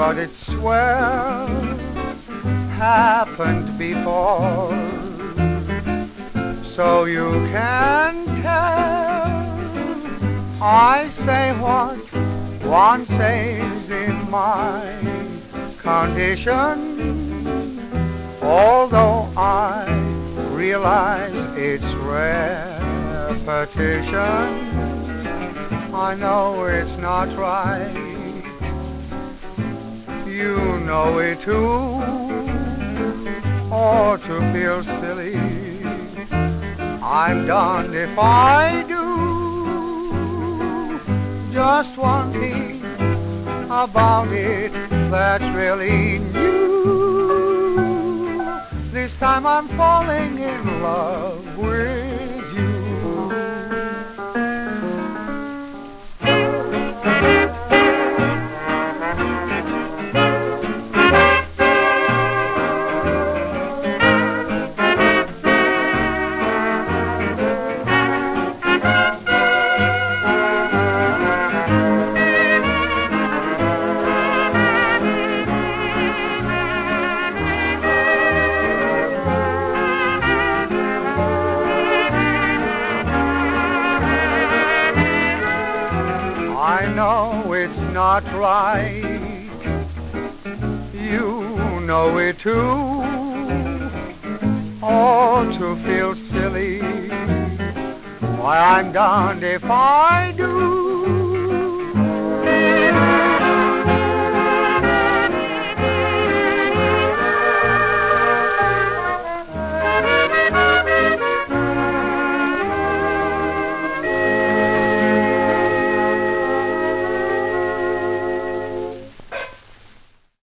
thought it swell happened before, so you can tell I say what one says in my condition, although I realize it's repetition. I know it's not right, you know it too, or to feel silly, I'm darned if I do. Just one thing about it that's really new, this time I'm falling in love with you. I know it's not right, you know it too, or to feel silly, why I'm darned if I do.